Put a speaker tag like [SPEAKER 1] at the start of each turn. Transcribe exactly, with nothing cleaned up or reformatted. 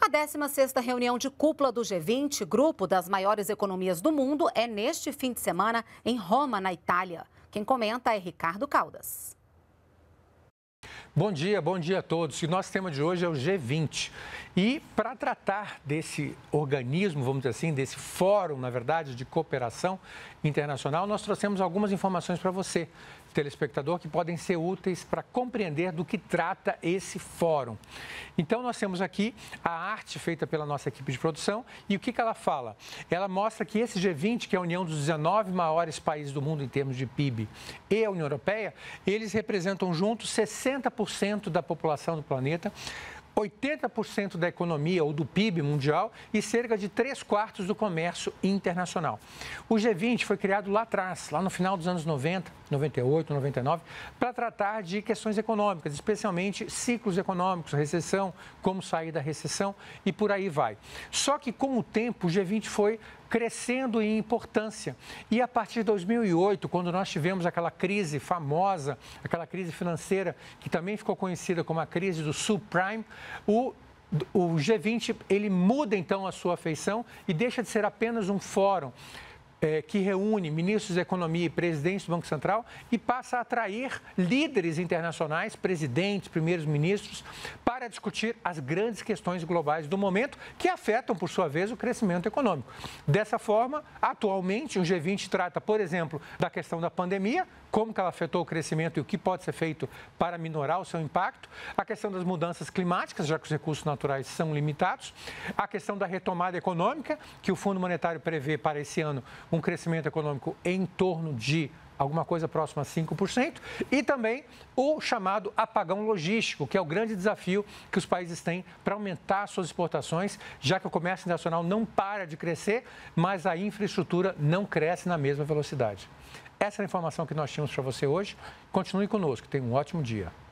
[SPEAKER 1] A décima sexta reunião de cúpula do G vinte, grupo das maiores economias do mundo, é neste fim de semana em Roma, na Itália. Quem comenta é Ricardo Caldas.
[SPEAKER 2] Bom dia, bom dia a todos. E nosso tema de hoje é o G vinte. E para tratar desse organismo, vamos dizer assim, desse fórum, na verdade, de cooperação internacional, nós trouxemos algumas informações para você, telespectador, que podem ser úteis para compreender do que trata esse fórum. Então, nós temos aqui a arte feita pela nossa equipe de produção e o que, que ela fala? Ela mostra que esse G vinte, que é a união dos dezenove maiores países do mundo em termos de P I B, e a União Europeia, eles representam juntos sessenta por cento da população do planeta, oitenta por cento da economia ou do P I B mundial e cerca de três quartos do comércio internacional. O G vinte foi criado lá atrás, lá no final dos anos noventa, noventa e oito, noventa e nove, para tratar de questões econômicas, especialmente ciclos econômicos, recessão, como sair da recessão e por aí vai. Só que com o tempo o G vinte foi crescendo em importância. E a partir de dois mil e oito, quando nós tivemos aquela crise famosa, aquela crise financeira, que também ficou conhecida como a crise do subprime, o O G vinte, ele muda então a sua feição e deixa de ser apenas um fórum é, que reúne ministros da economia e presidentes do Banco Central e passa a atrair líderes internacionais, presidentes, primeiros ministros, para discutir as grandes questões globais do momento que afetam, por sua vez, o crescimento econômico. Dessa forma, atualmente, o G vinte trata, por exemplo, da questão da pandemia, como que ela afetou o crescimento e o que pode ser feito para minorar o seu impacto, a questão das mudanças climáticas, já que os recursos naturais são limitados, a questão da retomada econômica, que o Fundo Monetário prevê para esse ano um crescimento econômico em torno de alguma coisa próxima a cinco por cento, e também o chamado apagão logístico, que é o grande desafio que os países têm para aumentar suas exportações, já que o comércio internacional não para de crescer, mas a infraestrutura não cresce na mesma velocidade. Essa é a informação que nós tínhamos para você hoje. Continue conosco, tenha um ótimo dia.